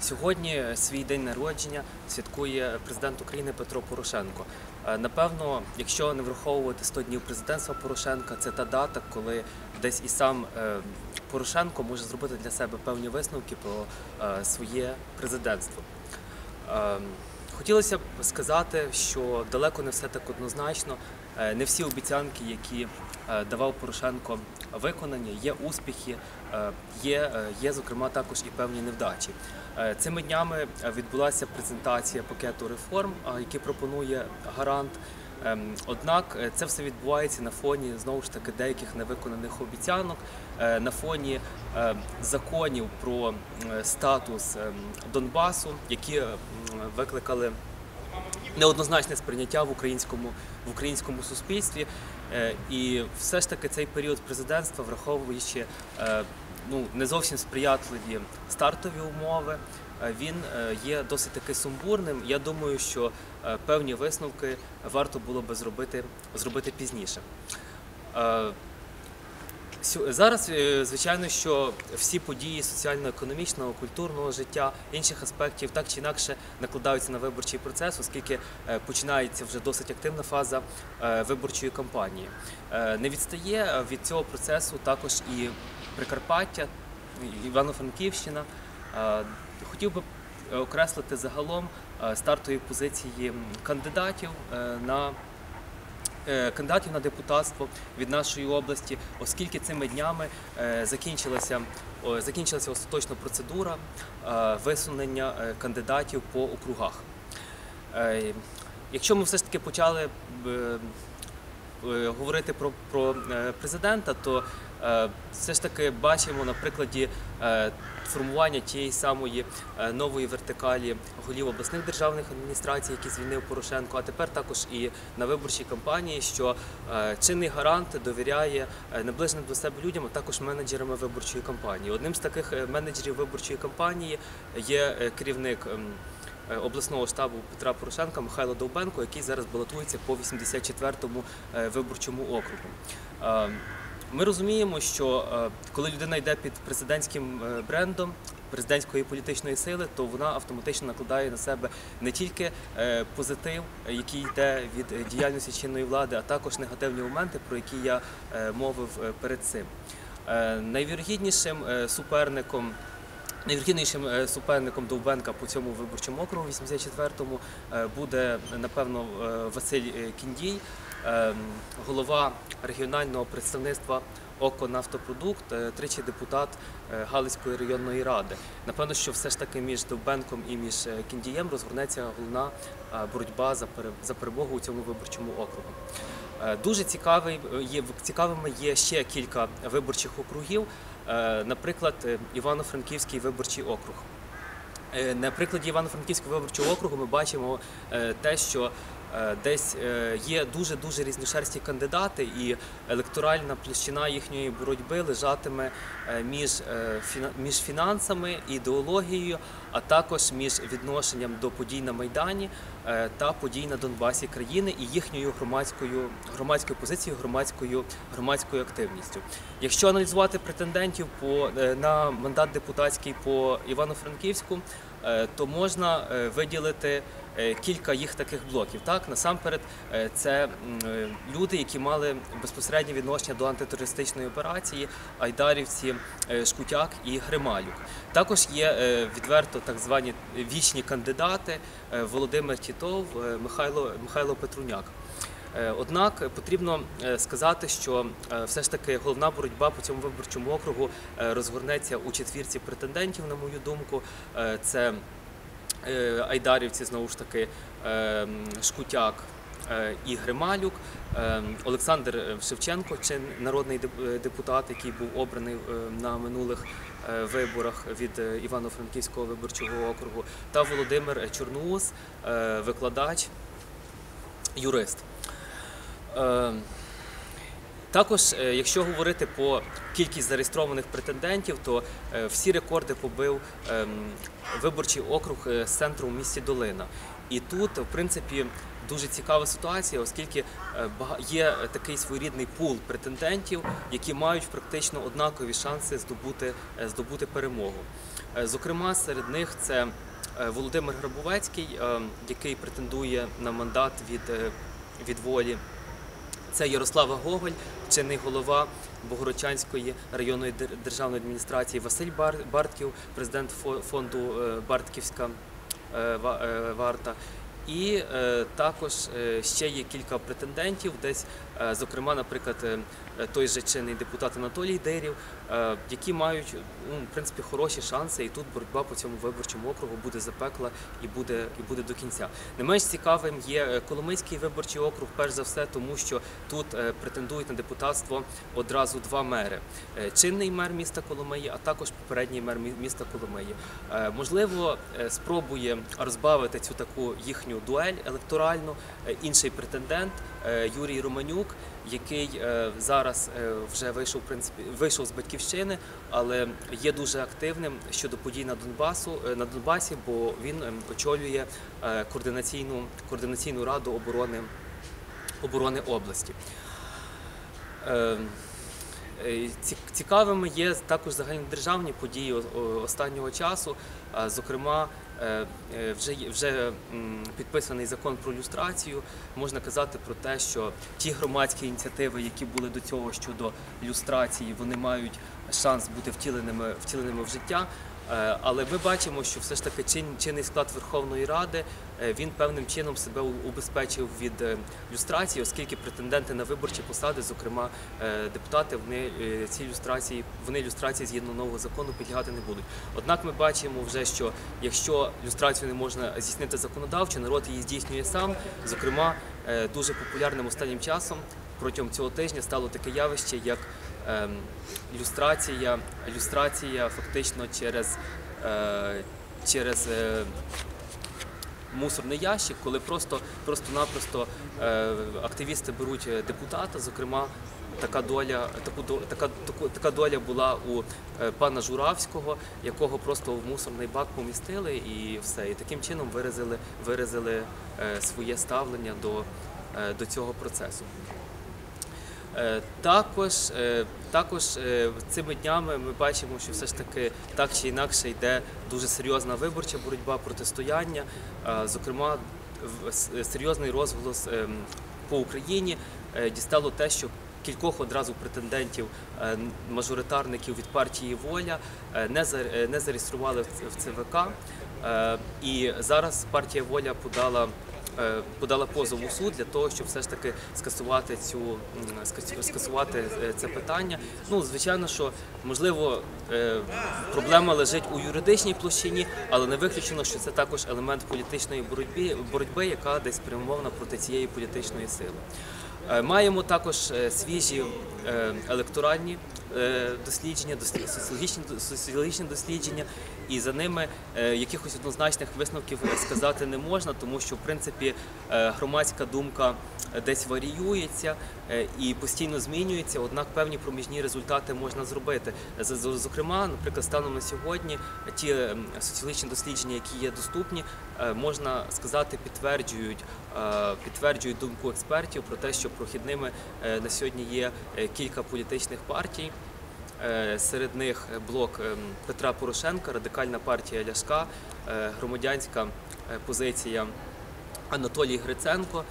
Сьогодні свій день народження святкує президент України Петро Порошенко. Напевно, якщо не враховувати 100 днів президентства Порошенка, це та дата, коли десь і сам Порошенко може зробити для себе певні висновки про своє президентство. Хотілося б сказати, що далеко не все так однозначно, не всі обіцянки, які давав Порошенко, виконані, є успіхи, є зокрема також і певні невдачі. Цими днями відбулася презентація пакету реформ, які пропонує гарант. Однак це все відбувається на фоні, знову ж таки, деяких невиконаних обіцянок, на фоні законів про статус Донбасу, які викликали неоднозначне сприйняття в українському суспільстві. І все ж таки цей період президентства, враховуючи не зовсім сприятливі стартові умови, він є досить таки сумбурним. Я думаю, що певні висновки варто було би зробити пізніше. Зараз, звичайно, що всі події соціально-економічного, культурного життя, інших аспектів так чи інакше накладаються на виборчий процес, оскільки починається вже досить активна фаза виборчої кампанії. Не відстає від цього процесу також і Прикарпаття, Івано-Франківщина. Хотів би окреслити загалом стартові позиції кандидатів на депутатство від нашої області, оскільки цими днями закінчилася остаточна процедура висунення кандидатів по округах. Якщо ми все ж таки почали говорити про президента, то все ж таки бачимо на прикладі формування тієї самої нової вертикалі голів обласних державних адміністрацій, які звільнив Порошенко, а тепер також і на виборчій кампанії, що чинний гарант довіряє наближеним до себе людям, а також менеджерами виборчої кампанії. Одним з таких менеджерів виборчої кампанії є керівник обласного штабу Петра Порошенка Михайло Довбенко, який зараз балотується по 84-му виборчому округу. Ми розуміємо, що коли людина йде під президентським брендом президентської політичної сили, то вона автоматично накладає на себе не тільки позитив, який йде від діяльності чинної влади, а також негативні моменти, про які я мовив перед цим. Найвірогіднішим суперником Довбенка по цьому виборчому округу 84-му буде, напевно, Василь Кіндій, голова регіонального представництва ОКО «Нафтопродукт», тричі депутат Галицької районної ради. Напевно, що все ж таки між Довбенком і між Кіндієм розгорнеться головна боротьба за перемогу у цьому виборчому округу. Дуже цікавими є ще кілька виборчих округів, наприклад, Івано-Франківський виборчий округ. На прикладі Івано-Франківського виборчого округу ми бачимо те, що десь є дуже різношерсткі кандидати, і електоральна площина їхньої боротьби лежатиме між фінансами, ідеологією, а також між відношенням до подій на Майдані та подій на Донбасі країни і їхньою громадською позицією, громадською активністю. Якщо аналізувати претендентів на мандат депутатський по Івано-Франківську, то можна виділити кілька їх таких блоків. Насамперед, це люди, які мали безпосереднє відношення до антитерористичної операції, айдарівці Шкутяк і Грималюк. Також є відверто так звані вічні кандидати Володимир Тітов, Михайло Петруняк. Однак потрібно сказати, що все ж таки головна боротьба по цьому виборчому округу розгорнеться у четвірці претендентів, на мою думку. Це айдарівці, знову ж таки, Шкутяк і Грималюк, Олександр Шевченко, народний депутат, який був обраний на минулих виборах від Івано-Франківського виборчого округу, та Володимир Чорноус, викладач, юрист. Також, якщо говорити про кількість зареєстрованих претендентів, то всі рекорди побив виборчий округ з центру у місті Долина. І тут, в принципі, дуже цікава ситуація, оскільки є такий своєрідний пул претендентів, які мають практично однакові шанси здобути перемогу. Зокрема, серед них це Володимир Грабовецький, який претендує на мандат від «Волі». Це Ярослава Гоголь, чинний голова Богородчанської районної державної адміністрації, Василь Бартків, президент фонду «Бартківська варта». І також ще є кілька претендентів, десь, зокрема, наприклад, той же чинний депутат Анатолій Дирів, які мають, в принципі, хороші шанси, і тут боротьба по цьому виборчому округу буде запекла і буде до кінця. Не менш цікавим є Коломийський виборчий округ, перш за все, тому що тут претендують на депутатство одразу два мери. Чинний мер міста Коломиї, а також попередній мер міста Коломиї. Можливо, спробує розбавити цю таку їхню дуель електоральну інший претендент Юрій Романюк, який зараз вже вийшов з Батьківщини, але є дуже активним щодо подій на Донбасі, бо він очолює координаційну раду оборони області. Цікавими є також загальнодержавні події останнього часу, зокрема, вже підписаний закон про люстрацію. Можна казати про те, що ті громадські ініціативи, які були до цього щодо люстрації, вони мають шанс бути втіленими в життя. Але ми бачимо, що все ж таки чинний склад Верховної Ради, він певним чином себе убезпечив від люстрації, оскільки претенденти на виборчі посади, зокрема депутати, вони люстрації згідно нового закону підлягати не будуть. Однак ми бачимо вже, що якщо люстрацію не можна здійснити законодавчо, народ її здійснює сам. Зокрема, дуже популярним останнім часом протягом цього тижня стало таке явище, як люстрація фактично через мусорний ящик, коли просто-напросто активісти беруть депутата. Зокрема, така доля була у пана Журавського, якого просто в мусорний бак помістили і все. І таким чином виразили своє ставлення до цього процесу. Також цими днями ми бачимо, що все ж таки так чи інакше йде дуже серйозна виборча боротьба, протистояння. Зокрема, серйозний розголос по Україні дістало те, що кількох одразу претендентів, мажоритарників від партії «Воля» не зареєстрували в ЦВК. І зараз партія «Воля» подала позов у суд для того, щоб все ж таки скасувати це питання. Ну, звичайно, що, можливо, проблема лежить у юридичній площині, але не виключено, що це також елемент політичної боротьби, яка десь спрямована проти цієї політичної сили. Маємо також свіжі електоральні дослідження, соціологічні дослідження, і за ними якихось однозначних висновків сказати не можна, тому що, в принципі, громадська думка десь варіюється і постійно змінюється, однак певні проміжні результати можна зробити. Зокрема, наприклад, станом на сьогодні ті соціологічні дослідження, які є доступні, можна сказати, підтверджують думку експертів про те, що прохідними на сьогодні є кілька політичних партій. Серед них блок Петра Порошенка, Радикальна партія Ляшка, громадянська позиція Анатолій Гриценко,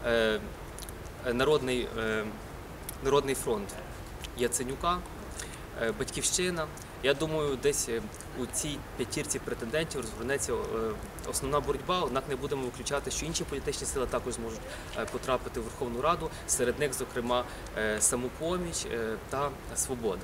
Народний фронт Яценюка, Батьківщина. Я думаю, десь у цій п'ятірці претендентів розгорнеться основна боротьба, однак не будемо виключати, що інші політичні сили також зможуть потрапити в Верховну Раду, серед них, зокрема, «Самопоміч» та «Свобода».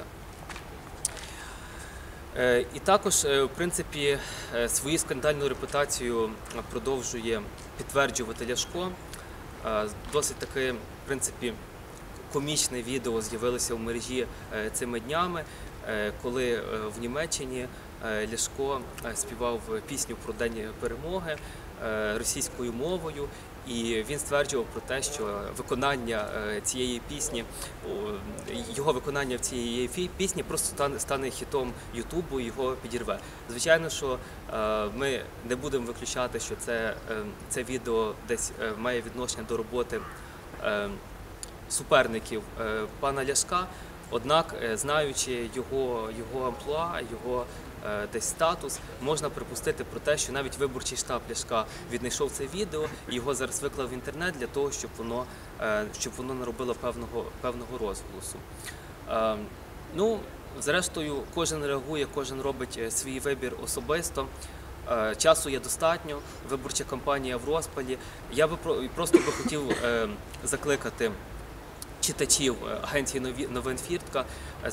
І також, в принципі, свою скандальну репутацію продовжує підтверджувати Ляшко. Досить таке, в принципі, комічне відео з'явилося в мережі цими днями, коли в Німеччині Ляшко співав пісню про День Перемоги російською мовою, і він стверджував про те, що виконання цієї пісні, його виконання в цієї пісні просто стане хітом Ютубу і його підірве. Звичайно, що ми не будемо виключати, що це відео десь має відношення до роботи суперників пана Ляшка, однак, знаючи його амплуа, його десь статус, можна припустити про те, що навіть виборчий штаб Ляшка віднайшов це відео і його зараз виклав в інтернет для того, щоб воно наробило певного розголосу. Ну, зрештою, кожен реагує, кожен робить свій вибір особисто. Часу є достатньо, виборча кампанія в розпалі. Я би просто хотів закликати читачів агенції новин Фіртка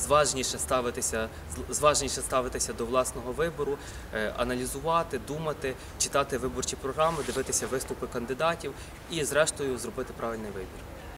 зважніше ставитися до власного вибору, аналізувати, думати, читати виборчі програми, дивитися виступи кандидатів і, зрештою, зробити правильний вибір.